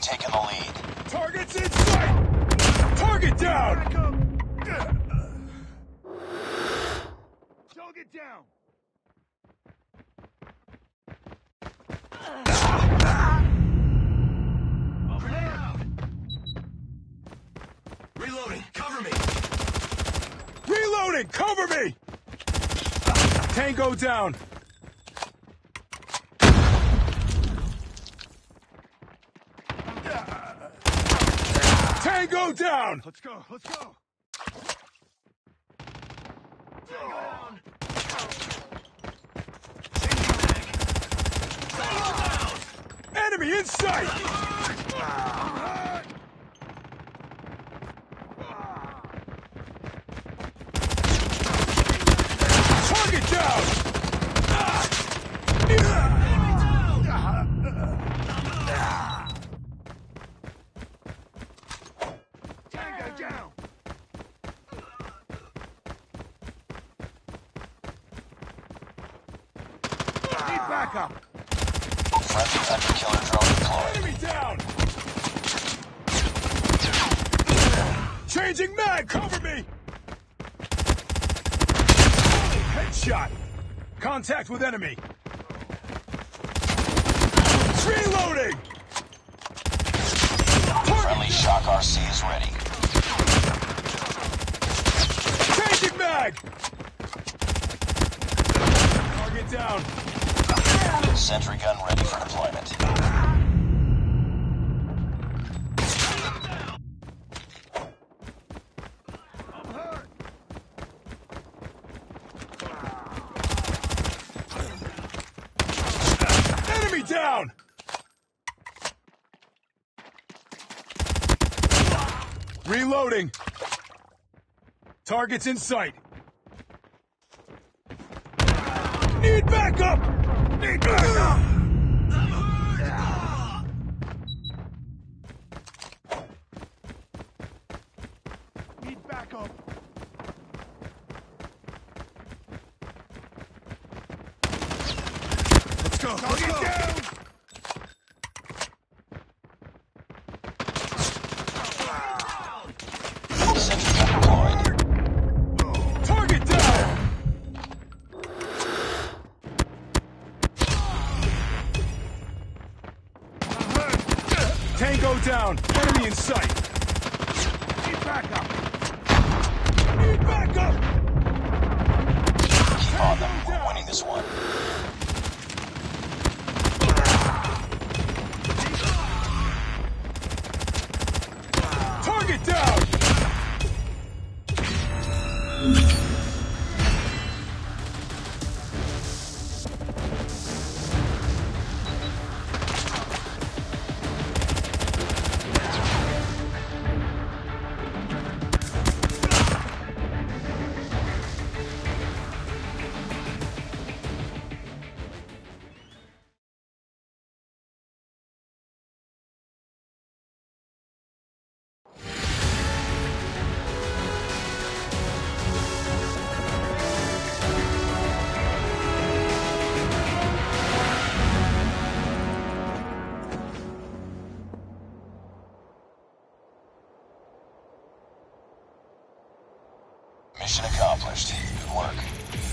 taken the lead. Target's in sight! Target down! Target down! Reloading, cover me! Reloading! Cover me! Tango down! Tango down! Let's go, let's go! Tango down! Enemy in sight! Target down! Tango down! Need backup! Friendly hunter killer drone deployed. Enemy down! Changing mag! Cover me! Headshot! Contact with enemy! Reloading! Friendly shock RC is ready. Changing mag! Target down! Sentry gun ready for deployment. Enemy down! Reloading! Target's in sight! Need backup! Need backup! Need backup! Let's go! Let's go! Down! Sentry gun deployed. Target down! Tango down! Enemy in sight! Need backup! Need backup! Keep on them. We're winning this one. Target down! Mission accomplished. Good work.